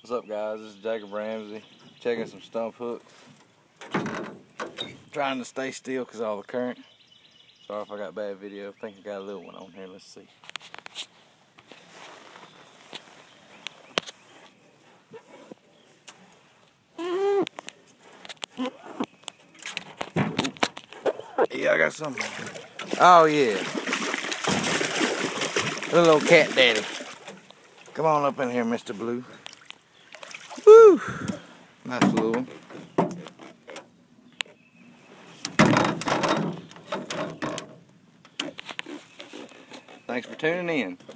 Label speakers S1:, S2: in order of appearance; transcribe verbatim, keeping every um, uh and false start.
S1: What's up, guys? This is Jacob Ramsey, checking some stump hooks. Trying to stay still because of all the current. Sorry if I got bad video. I think I got a little one on here. Let's see. Yeah, I got something. Oh, yeah. Little old cat daddy. Come on up in here, Mister Blue. Woo! Nice little one. Thanks for tuning in.